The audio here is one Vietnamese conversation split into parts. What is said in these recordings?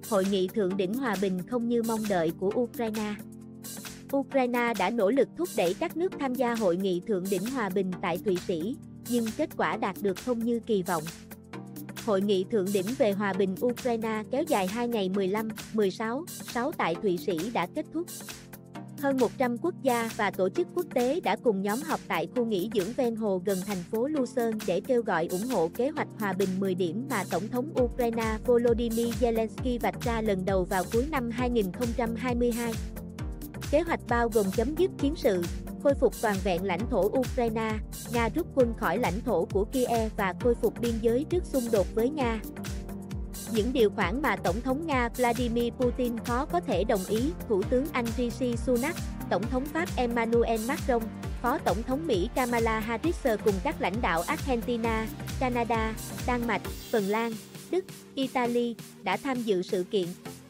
hội nghị thượng đỉnh hòa bình không như mong đợi của Ukraine. Ukraine đã nỗ lực thúc đẩy các nước tham gia hội nghị thượng đỉnh hòa bình tại Thụy Sĩ, nhưng kết quả đạt được không như kỳ vọng. Hội nghị thượng đỉnh về hòa bình Ukraine kéo dài 2 ngày 15, 16, 6 tại Thụy Sĩ đã kết thúc. Hơn 100 quốc gia và tổ chức quốc tế đã cùng nhóm họp tại khu nghỉ dưỡng ven hồ gần thành phố Lucerne để kêu gọi ủng hộ kế hoạch hòa bình 10 điểm mà Tổng thống Ukraine Volodymyr Zelensky vạch ra lần đầu vào cuối năm 2022. Kế hoạch bao gồm chấm dứt chiến sự, khôi phục toàn vẹn lãnh thổ Ukraine, Nga rút quân khỏi lãnh thổ của Kiev và khôi phục biên giới trước xung đột với Nga. Những điều khoản mà Tổng thống Nga Vladimir Putin khó có thể đồng ý, Thủ tướng Anh Rishi Sunak, Tổng thống Pháp Emmanuel Macron, Phó Tổng thống Mỹ Kamala Harris cùng các lãnh đạo Argentina, Canada, Đan Mạch, Phần Lan, Đức, Italy đã tham dự sự kiện.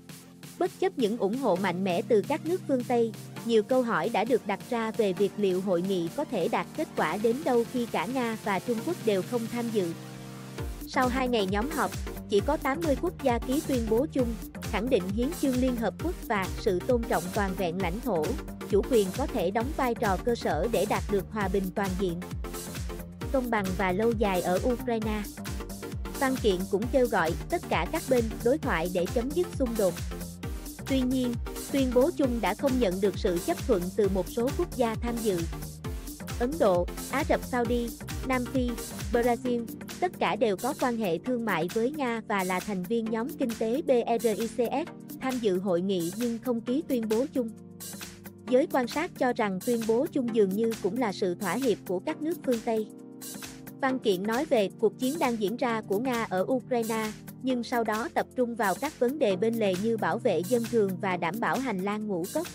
Bất chấp những ủng hộ mạnh mẽ từ các nước phương Tây, nhiều câu hỏi đã được đặt ra về việc liệu hội nghị có thể đạt kết quả đến đâu khi cả Nga và Trung Quốc đều không tham dự. Sau 2 ngày nhóm họp, chỉ có 80 quốc gia ký tuyên bố chung, khẳng định hiến chương Liên Hợp Quốc và sự tôn trọng toàn vẹn lãnh thổ, chủ quyền có thể đóng vai trò cơ sở để đạt được hòa bình toàn diện, công bằng và lâu dài ở Ukraine. Văn kiện cũng kêu gọi tất cả các bên đối thoại để chấm dứt xung đột. Tuy nhiên, tuyên bố chung đã không nhận được sự chấp thuận từ một số quốc gia tham dự. Ấn Độ, Ả Rập Saudi, Nam Phi, Brazil, tất cả đều có quan hệ thương mại với Nga và là thành viên nhóm kinh tế BRICS, tham dự hội nghị nhưng không ký tuyên bố chung. Giới quan sát cho rằng tuyên bố chung dường như cũng là sự thỏa hiệp của các nước phương Tây. Văn kiện nói về cuộc chiến đang diễn ra của Nga ở Ukraine, nhưng sau đó tập trung vào các vấn đề bên lề như bảo vệ dân thường và đảm bảo hành lang ngũ cốc,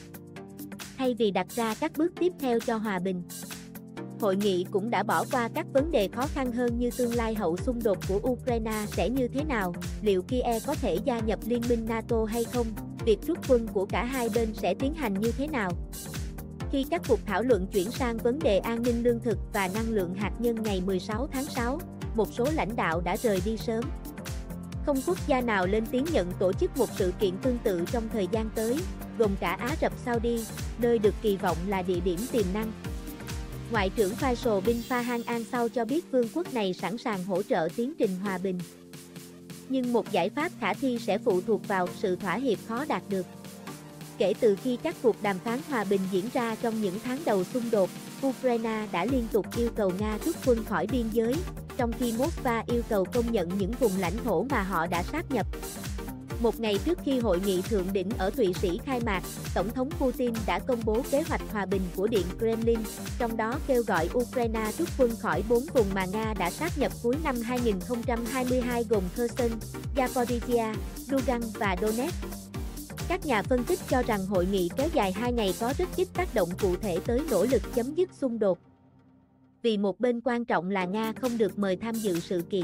thay vì đặt ra các bước tiếp theo cho hòa bình. Hội nghị cũng đã bỏ qua các vấn đề khó khăn hơn như tương lai hậu xung đột của Ukraine sẽ như thế nào, liệu Kiev có thể gia nhập Liên minh NATO hay không, việc rút quân của cả hai bên sẽ tiến hành như thế nào. Khi các cuộc thảo luận chuyển sang vấn đề an ninh lương thực và năng lượng hạt nhân ngày 16 tháng 6, một số lãnh đạo đã rời đi sớm. Không quốc gia nào lên tiếng nhận tổ chức một sự kiện tương tự trong thời gian tới, gồm cả Ả Rập Saudi, nơi được kỳ vọng là địa điểm tiềm năng. Ngoại trưởng Faisal bin Farhan Al Saud cho biết vương quốc này sẵn sàng hỗ trợ tiến trình hòa bình. Nhưng một giải pháp khả thi sẽ phụ thuộc vào sự thỏa hiệp khó đạt được. Kể từ khi các cuộc đàm phán hòa bình diễn ra trong những tháng đầu xung đột, Ukraine đã liên tục yêu cầu Nga rút quân khỏi biên giới, trong khi Moscow yêu cầu công nhận những vùng lãnh thổ mà họ đã sáp nhập. Một ngày trước khi hội nghị thượng đỉnh ở Thụy Sĩ khai mạc, Tổng thống Putin đã công bố kế hoạch hòa bình của Điện Kremlin, trong đó kêu gọi Ukraine rút quân khỏi 4 vùng mà Nga đã sáp nhập cuối năm 2022 gồm Kherson, Zaporizhia, Lugansk và Donetsk. Các nhà phân tích cho rằng hội nghị kéo dài 2 ngày có rất ít tác động cụ thể tới nỗ lực chấm dứt xung đột. Vì một bên quan trọng là Nga không được mời tham dự sự kiện.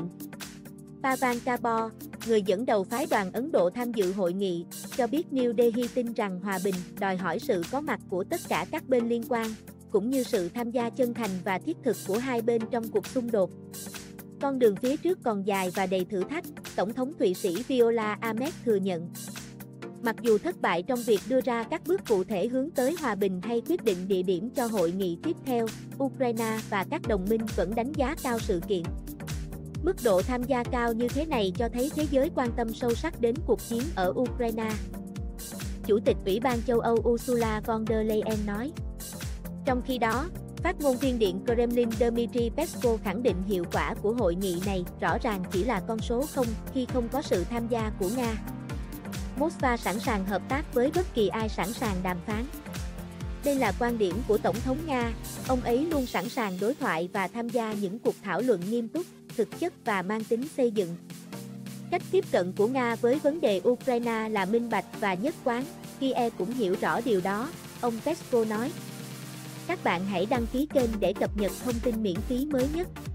Pavan Kabor, người dẫn đầu phái đoàn Ấn Độ tham dự hội nghị, cho biết New Delhi tin rằng hòa bình đòi hỏi sự có mặt của tất cả các bên liên quan, cũng như sự tham gia chân thành và thiết thực của hai bên trong cuộc xung đột. Con đường phía trước còn dài và đầy thử thách, Tổng thống Thụy Sĩ Viola Ahmed thừa nhận. Mặc dù thất bại trong việc đưa ra các bước cụ thể hướng tới hòa bình hay quyết định địa điểm cho hội nghị tiếp theo, Ukraine và các đồng minh vẫn đánh giá cao sự kiện. Mức độ tham gia cao như thế này cho thấy thế giới quan tâm sâu sắc đến cuộc chiến ở Ukraine. Chủ tịch Ủy ban châu Âu Ursula von der Leyen nói. Trong khi đó, phát ngôn viên Điện Kremlin Dmitry Peskov khẳng định hiệu quả của hội nghị này rõ ràng chỉ là con số 0 khi không có sự tham gia của Nga. Moscow sẵn sàng hợp tác với bất kỳ ai sẵn sàng đàm phán. Đây là quan điểm của Tổng thống Nga, ông ấy luôn sẵn sàng đối thoại và tham gia những cuộc thảo luận nghiêm túc, thực chất và mang tính xây dựng. Cách tiếp cận của Nga với vấn đề Ukraine là minh bạch và nhất quán, Kiev cũng hiểu rõ điều đó, ông Peskov nói. Các bạn hãy đăng ký kênh để cập nhật thông tin miễn phí mới nhất.